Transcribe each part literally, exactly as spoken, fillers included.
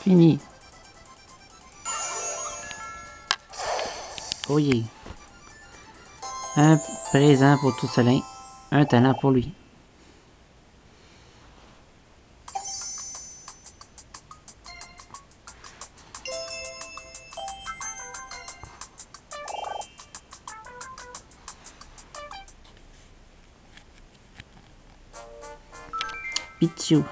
Fini. Oh yeah. Un présent pour Tourcelin. Un talent pour lui. Pichou.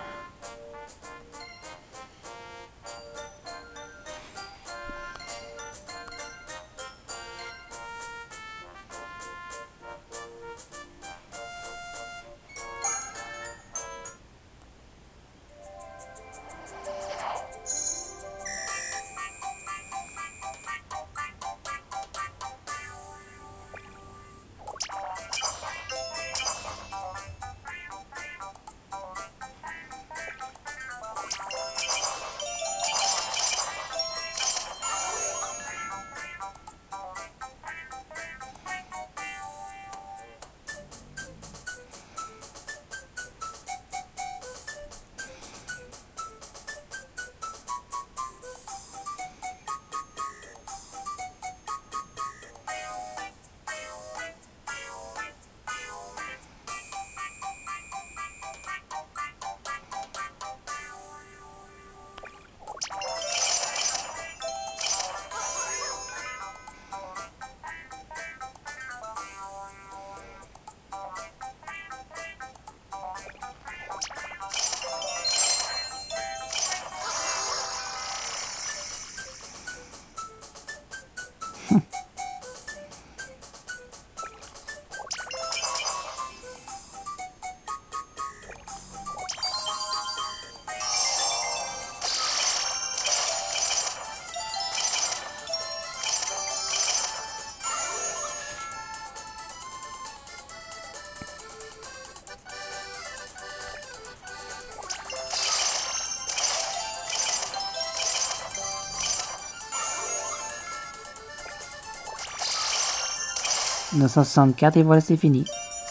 neuf cent soixante-quatre et voilà, c'est fini.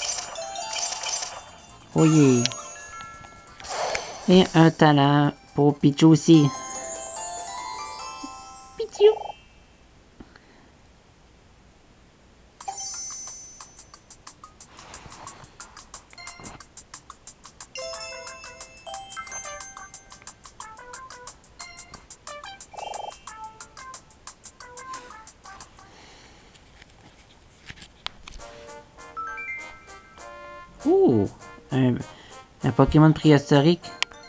Oh yeah. Et un talent pour Pichou aussi. Pichou. Oh, un, un Pokémon préhistorique.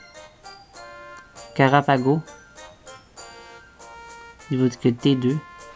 Carapago. Niveau difficulté deux.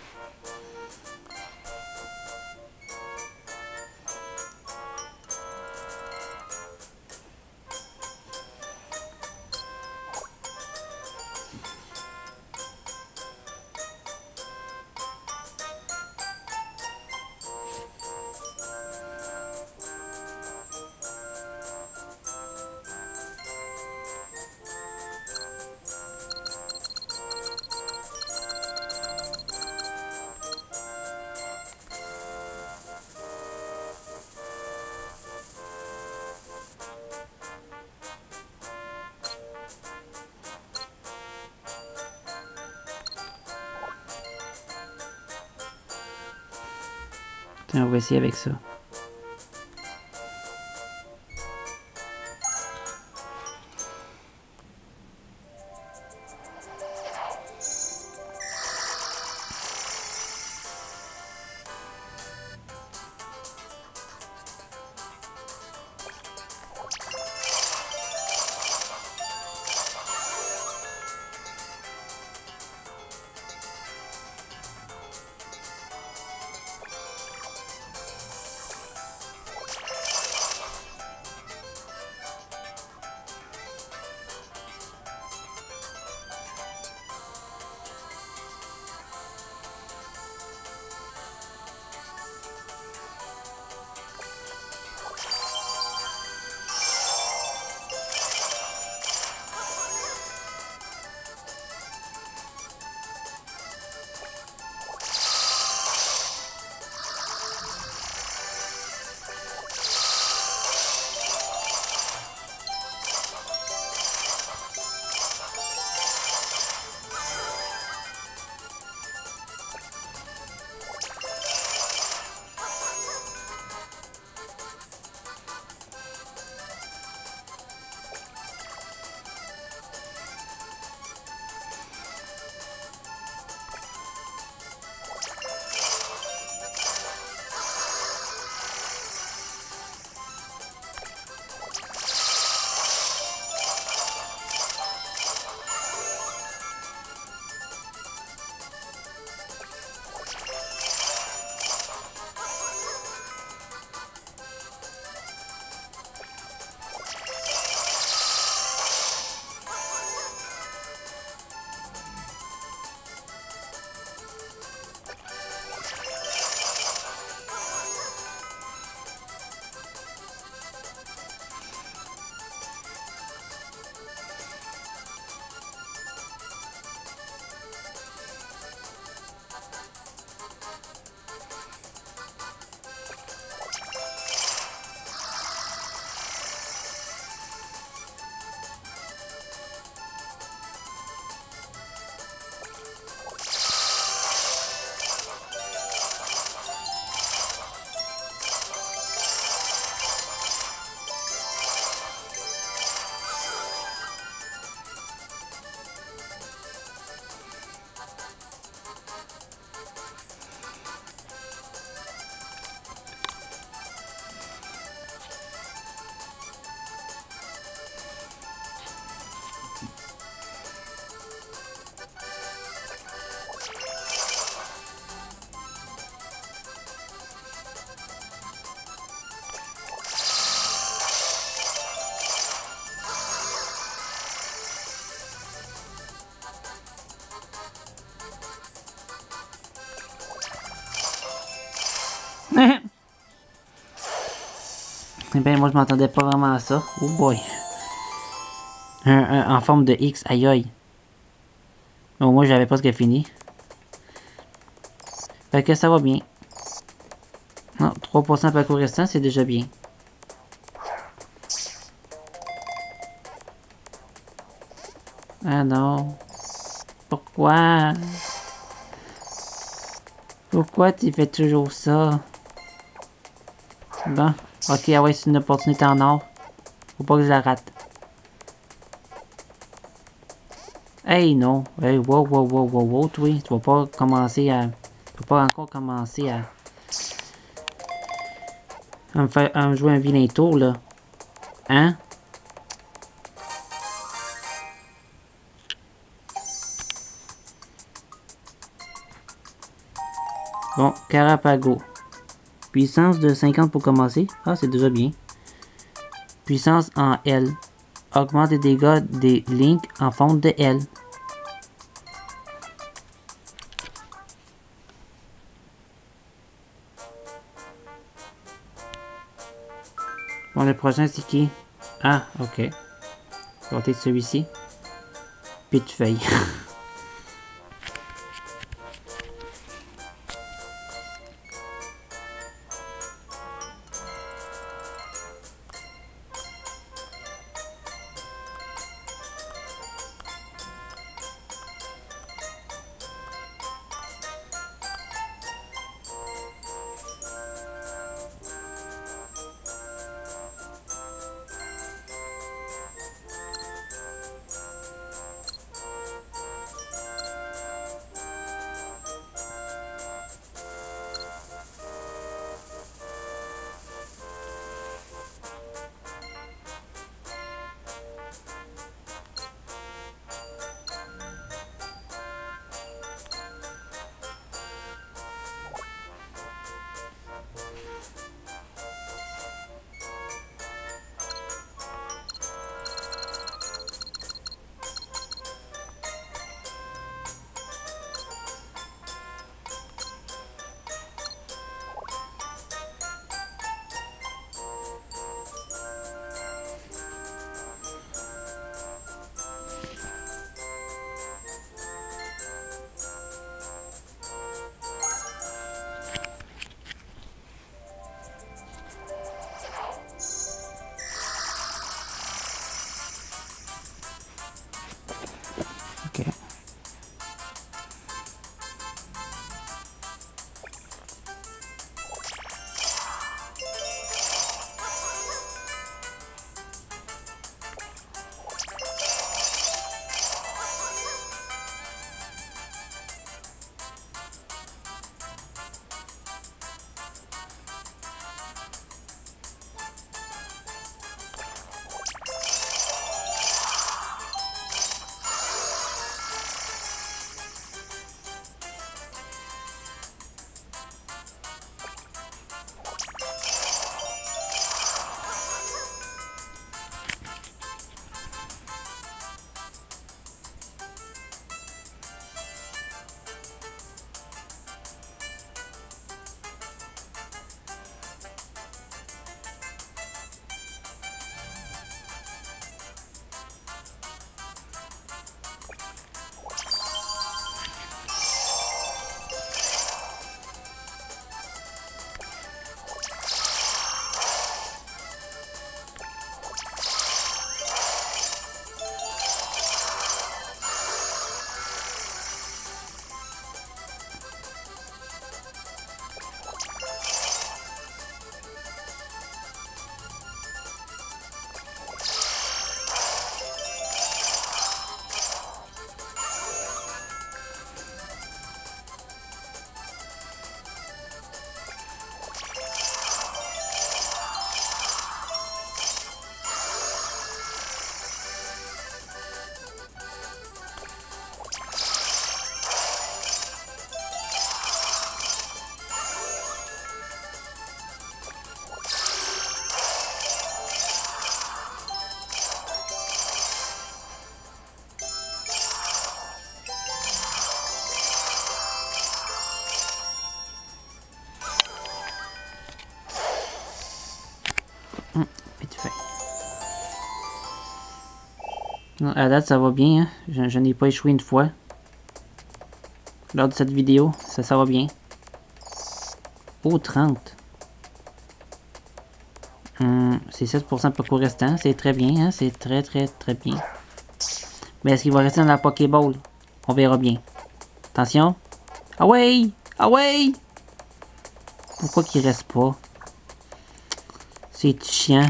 Tiens, on va essayer avec ça. Eh ben, moi, je m'attendais pas vraiment à ça. Oh boy. Un, un, en forme de X, aïe aïe. Au moins, j'avais presque fini. Fait que ça va bien. Non, trois pour cent parcours restant, c'est déjà bien. Ah non. Pourquoi? Pourquoi tu fais toujours ça? Bon. Ok, ah ouais, c'est une opportunité en or. Faut pas que je la rate. Hey, non. Hey, wow, wow, wow, wow, wow, toi. Tu vas pas commencer à... Tu vas pas encore commencer à... À me faire... à me jouer un vilain tour, là. Hein? Bon, Carapago. Puissance de cinquante pour commencer. Ah, c'est déjà bien. Puissance en L. Augmente les dégâts des Link en fonte de L. Bon, le prochain, c'est qui? Ah, ok. Je vais peut-être celui-ci. Pitfeuille. Sinon, à date, ça va bien. Hein? Je, je n'ai pas échoué une fois. Lors de cette vidéo, ça, ça va bien. Oh, trente. Hum, c'est sept pour cent parcours restant. C'est très bien. Hein? C'est très, très, très bien. Mais est-ce qu'il va rester dans la Pokéball? On verra bien. Attention. Ah ouais! Ah ouais! Pourquoi qu'il reste pas? C'est chiant.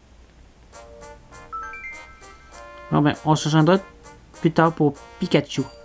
Bon ben, on se rejoindra plus tard pour Pikachu.